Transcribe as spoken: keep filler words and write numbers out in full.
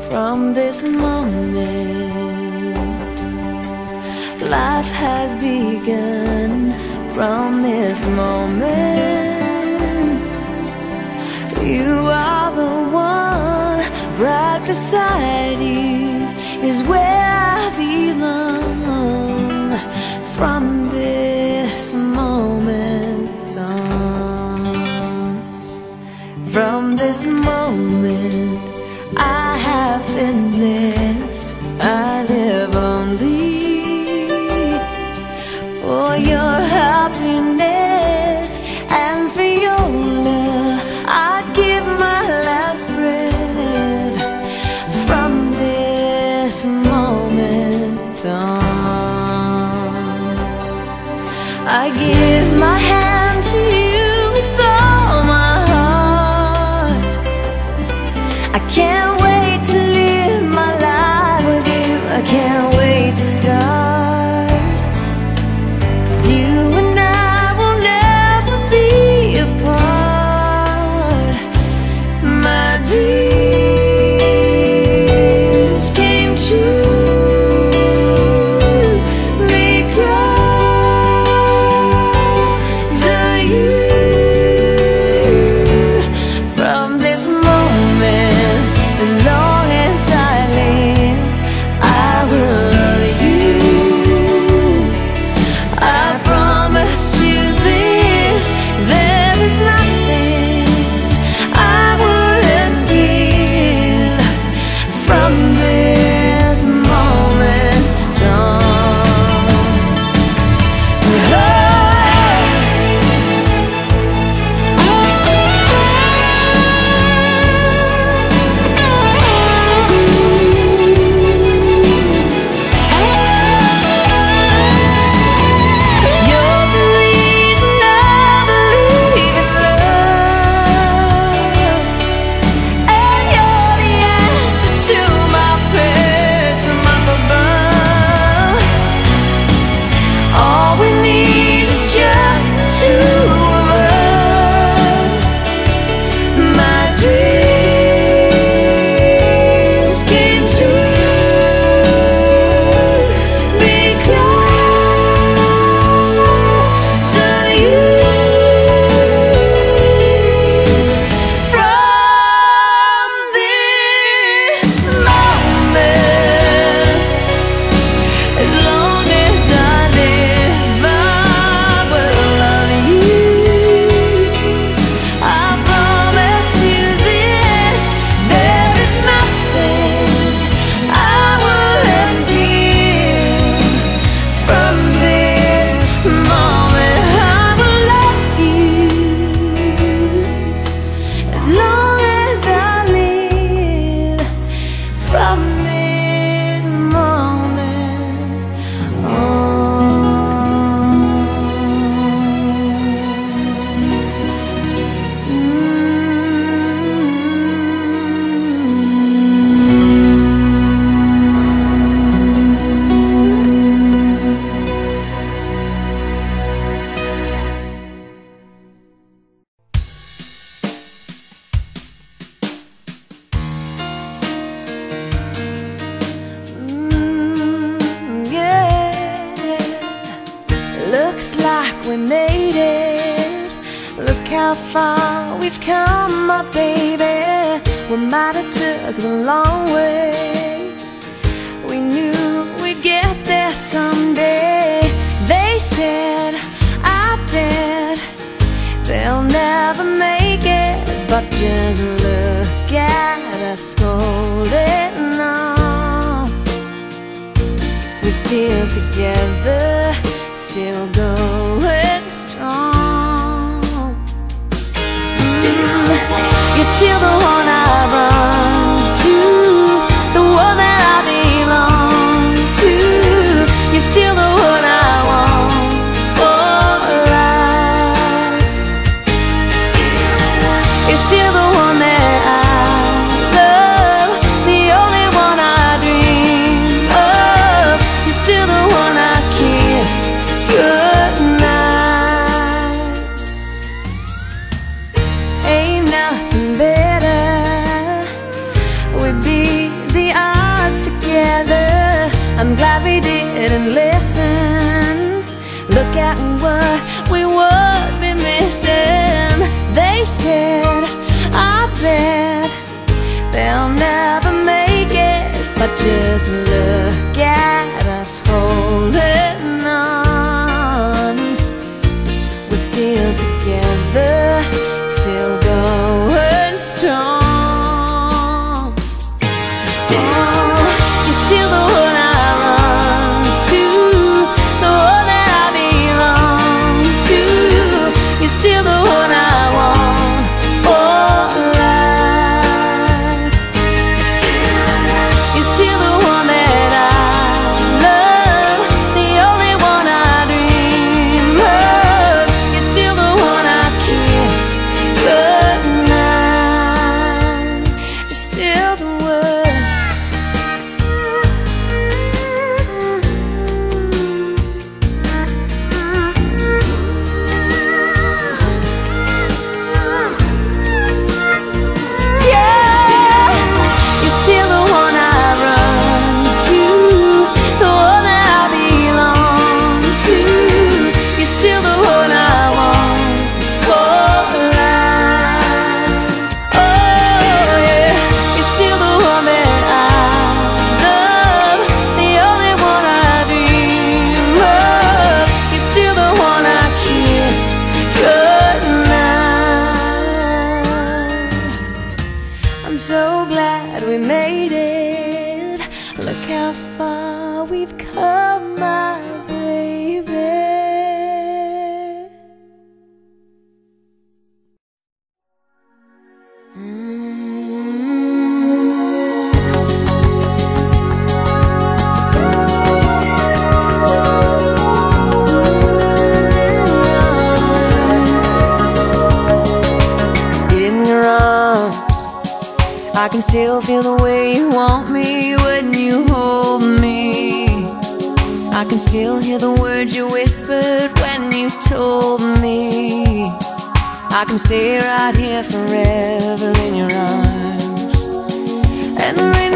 From this moment, life has begun. From this moment, you are the one. Right beside you is where I belong. From this moment on, from this moment, I have been blessed. I live only for your happiness and for your love. I'd give my last breath. From this moment on, I give my hand to you with all my heart. I can't wait to live my life with you. I can't wait to start. You and I will never be apart. My dreams came true because of you. From this moment, as long as I live, I will love you. I promise you this, there is nothing I wouldn't give. From this moment on, you're the reason I believe in love, and you're the answer to my prayers from up above. All we need is just the two of us. My dreams came true because of you. From this moment, as long as I live, I will love you. I promise you this, there is nothing I wouldn't give. From this moment, I will love you as long as I live. From this moment Mm, yeah. Looks like we made it. Look how far we've come, my baby. We might have took the long way. We knew we'd get there someday. They said, I bet they'll never make it, but just look at us holding on. We're still together, still going strong. Still, you're still the one I run to, the one that I belong to. You're still the one I want for life. You're still the one that I love, the only one I dream of. You're still the one I kiss goodnight. Ain't nothing better look at what we would be missing. They said, I bet they'll never make it, but just look at us holding on. We're still together, still going strong. Still, you're still the one I run to, the one that I belong to. You're still the one I want for life. You're still the one that I love, the only one I dream of. You're still the one I kiss goodnight. You're still the one. I'm so glad we made it. Look how far we've come, my baby. In your arms, I can still feel the way you want me when you hold me. I can still hear the words you whispered when you told me I can stay right here forever in your arms and